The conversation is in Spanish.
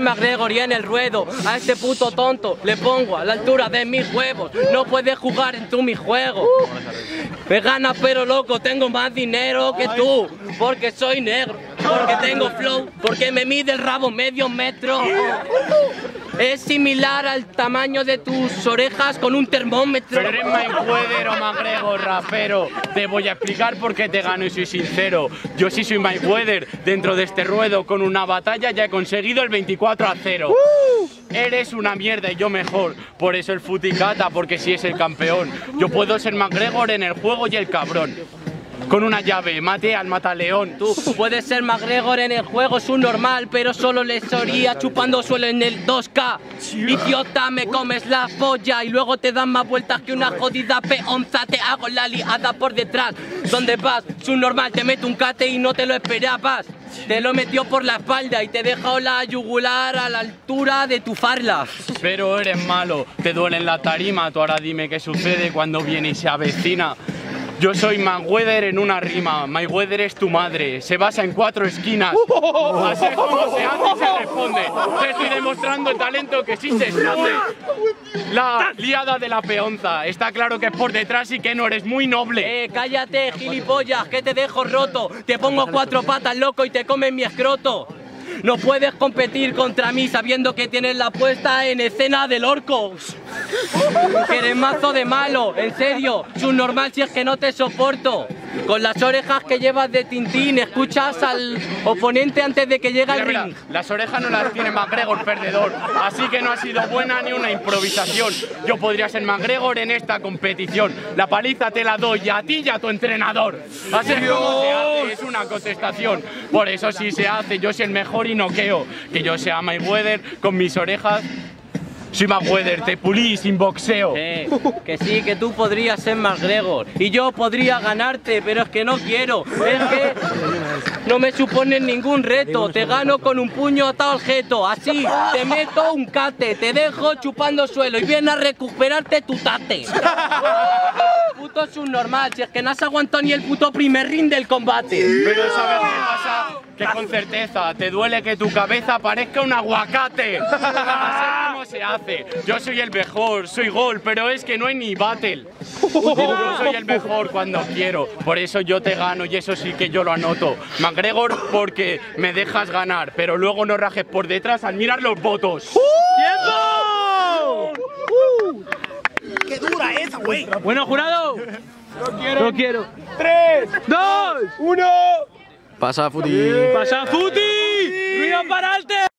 McGregor y en el ruedo a este puto tonto le pongo a la altura de mis huevos. No puedes jugar en mi juego. Me gana pero loco, tengo más dinero que tú, porque soy negro, porque tengo flow, porque me mide el rabo medio metro. Es similar al tamaño de tus orejas con un termómetro. Pero eres Mayweather o McGregor, rapero. Te voy a explicar por qué te gano y soy sincero. Yo sí soy Mayweather. Dentro de este ruedo con una batalla ya he conseguido el 24-0. Eres una mierda y yo mejor. Por eso el futicata, porque sí es el campeón. Yo puedo ser McGregor en el juego y el cabrón. Con una llave, mate al mataleón. Tú puedes ser McGregor en el juego, es un normal, pero solo le soría chupando suelo en el 2K. Idiota, me comes la polla y luego te dan más vueltas que una jodida peonza. Te hago la liada por detrás. ¿Dónde vas? Es un normal, te meto un cate y no te lo esperabas. Te lo metió por la espalda y te dejó la yugular a la altura de tu farla. Pero eres malo, te duele en la tarima. Tú ahora dime qué sucede cuando viene y se avecina. Yo soy Mayweather en una rima. Mayweather es tu madre. Se basa en 4 esquinas. Así es como se hace y se responde. Te estoy demostrando el talento que sí se esconde. La liada de la peonza. Está claro que es por detrás y que no eres muy noble. Cállate, gilipollas, que te dejo roto. Te pongo 4 patas, loco, y te comes mi escroto. No puedes competir contra mí sabiendo que tienes la puesta en escena del orco. Que eres mazo de malo, en serio, es un normal si es que no te soporto. Con las orejas que llevas de Tintín, escuchas al oponente antes de que llegue al ring. Las orejas no las tiene McGregor, perdedor, así que no ha sido buena ni una improvisación. Yo podría ser McGregor en esta competición. La paliza te la doy a ti y a tu entrenador. Así es como se hace, es una contestación. Por eso sí se hace, yo soy el mejor y noqueo. Que yo sea Mayweather con mis orejas. Soy Mayweather, te pulí sin boxeo. Que sí, que tú podrías ser McGregor y yo podría ganarte, pero es que no quiero. Es que no me supones ningún reto. Te gano con un puño atado al jeto. Así, te meto un cate, te dejo chupando suelo y vienes a recuperarte tu tate. Puto subnormal, si es que no has aguantado ni el puto primer ring del combate. Pero ¿sabes qué pasa? Que con certeza te duele que tu cabeza parezca un aguacate. Así como se hace. Yo soy el mejor, soy gol, pero es que no hay ni battle. Yo soy el mejor cuando quiero. Por eso yo te gano y eso sí que yo lo anoto. McGregor porque me dejas ganar, pero luego no rajes por detrás al mirar los votos. ¡Tiempo! ¡Qué dura esa, güey! Bueno, jurado. No quiero. 3, 2, 1. Pasa, Futi. pasa Futi. Ruido para adelante.